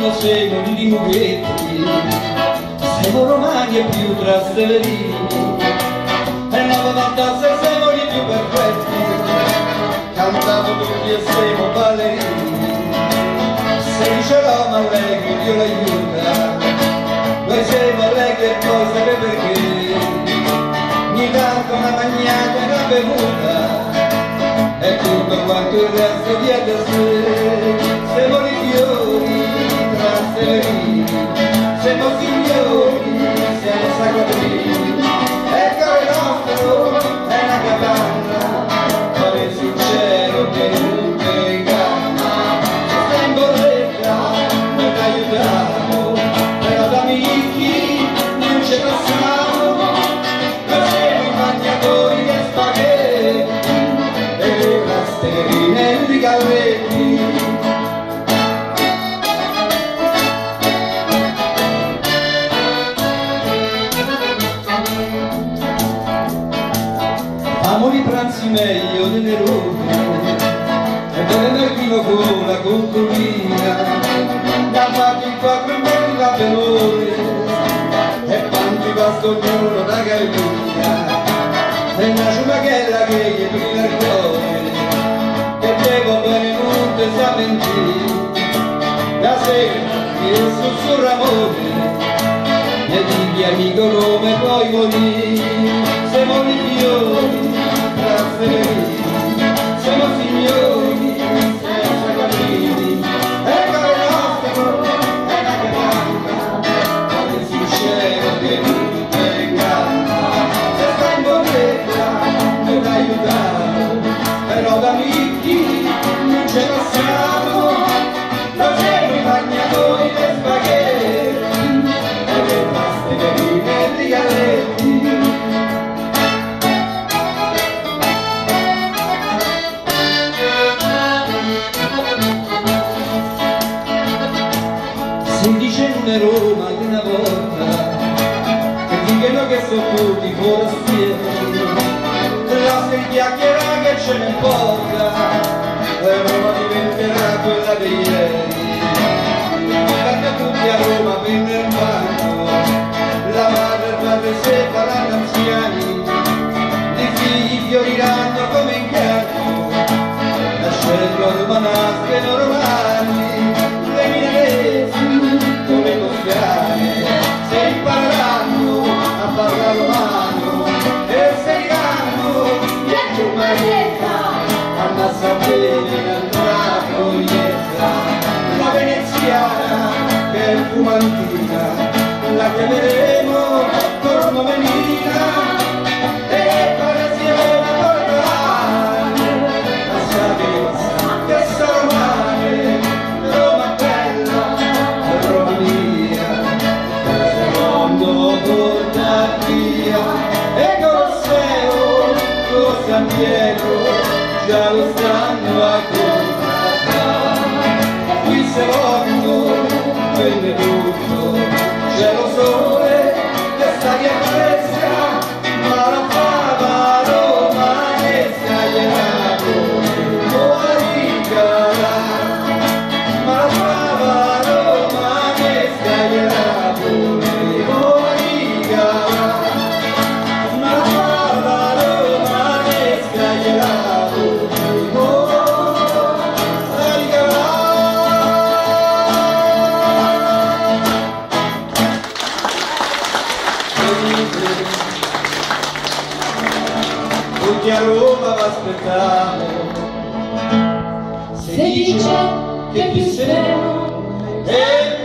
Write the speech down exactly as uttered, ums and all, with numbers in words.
quando siamo di mughetti, siamo romani e più trasteverini, e la novanta siamo di più perfetti, cantavo tutti e siamo ballerini. Se dice Roma allegri Dio l'aiuta, noi siamo allegri e poi sapete perché, mi tanto una magnata e una bevuta, e tutto quanto il resto via da sé. Siamo i fiori trasteverini, siamo signori, siamo sacratini, ecco il nostro è una capanna, dove sincero che non ti inganna, sta in bolletta, non ti aiutiamo, però da amici non ci passiamo, noi siamo i bagnatori e spaghetti, e le trasteverine e i galletti. Amo i pranzi meglio delle rose e beve il vino con la concubina, da fatti il quattro e mezzo da pelone e panti pasto ognuno da gallina, e una ciumaghella che gli prima il cuore, che devo bene non ti sa mentire, la sera che sussurra amore e digli amico come poi morì. Siamo i fiori trasteverini, siamo signori senza caprini, ecco il nostro è una capanna, come sincero che non ti inganna, se sta in bolletta non ti aiutiamo, però da amici non ce passiamo, noi siamo i bagnatori e spaghetti, e le trasteverine e i galletti. Si dice non è Roma di una volta, che dicono che sono tutti forastieri, la si chiacchiera che ce ne importa, e Roma diventerà quella di ieri, guarda tutti a Roma per il banco, la madre e il padre separano anziani, i figli fioriranno come in campo, lasciando a Roma nascono romani, le milanesi come costiane, se impareranno a parlare romano e seguiranno dietro Marietta, ammazza bene la proietta, la veneziana che è fumantina, la chiameremo torno menina, e parasione portare, passate che sono male, Roma bella, Roma mia, secondo porta via, e Colosseo, lo San Pietro, già lo stanno a contrattare, qui secondo, vende tutto, c'è lo sole, che sta che fresca, ma la fava romanesca gliela pone, ricala, ma la fava romanesca gliela pone, ricala, ma la fava romanesca gliela pone, ricala. Tutti a Roma v'aspettavo, se dice che più sereno e